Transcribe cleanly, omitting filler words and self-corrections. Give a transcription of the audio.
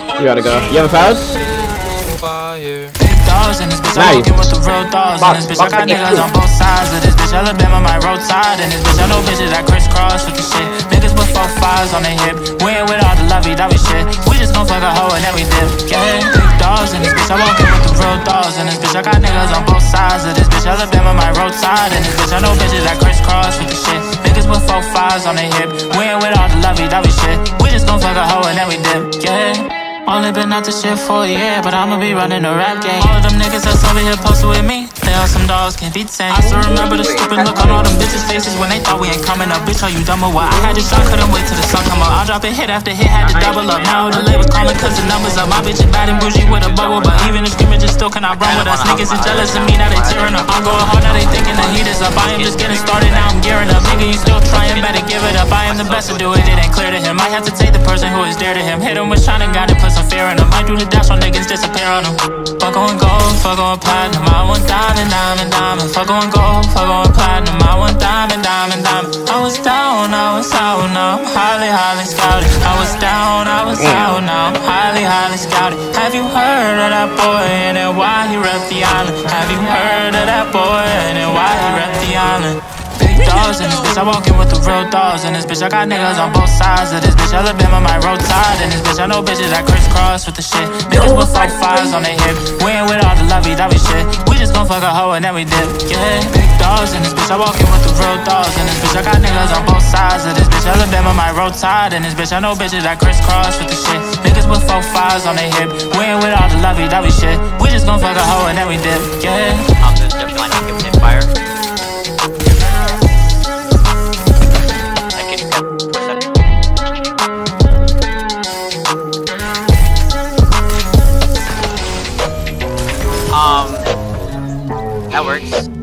You gotta go. You have a pass? In this bitch, I'm working with the real dogs. In this bitch, I got niggas on both sides of this bitch. Alabama, my roadside. In this bitch, I know bitches that crisscross with the shit. Niggas with 4-5s on their hip. We ain't with all the lovey-dovey shit. We just gon' fuck a hoe and then we dip. Yeah, big dogs in this bitch. I'm working with the real dogs. In this bitch, I got niggas on both sides of this bitch. Alabama, my roadside. In this bitch, I know bitches that crisscross with the shit. Niggas with 4-5s on their hip. We ain't with all the lovey-dovey shit. We just gon' fuck a hoe and then we dip. Yeah. Only been out the shit for a year, but I'ma be running the rap game. All of them niggas that's over here posted with me, they are some dogs, can't be tamed. I still remember the stupid look on all them bitches' faces when they thought we ain't coming up. Bitch, are you dumb or what? I had your shot, couldn't wait till the sun come up. I'll drop it hit after hit, had to double up. Now the label calling cause the numbers up. My bitch is bad and bougie with a bubble, but even the scrimmages still cannot run with us. Niggas is jealous of me, now they tearing up. I'm going hard, now they thinking the heat is up. I am just getting started, now I'm gearing up. Nigga, you still trying, better give it up. I am the best to do it, it ain't clear to him. I have to take the person who is dear to him. Hit him with shot and got it, put some fear in him. I do the dash on niggas, disappear on them. Fuck on gold, fuck on platinum. I want diamond, diamond, diamond. Fuck on gold, fuck on platinum. I want diamond, diamond, diamond. I was down, I was out, now I'm highly, highly scouted. I was down, I was out, now I'm highly, highly scouted. Have you heard of that boy and then why he rep the island? Have you heard of that boy and then why he rep the island? Big dogs in this bitch, I walk in with the real dogs in this bitch. I got niggas on both sides of this bitch. Alabama, my roadside in this bitch. I know bitches that crisscross with the shit. Niggas with 4-5s on their hip. We ain't with all the lovey-dovey shit. We just gon' fuck a hoe and then we dip. Yeah, big dogs in this bitch. I walk in with the real dogs in this bitch. I got niggas on both sides of this bitch. Alabama, my roadside in this bitch. I know bitches that crisscross with the shit. Niggas with 4-5s on their hip. We ain't with all the lovey-dovey shit. We just gon' fuck a hoe and then we dip. Yeah. I'm just definitely not giving him fire. That works.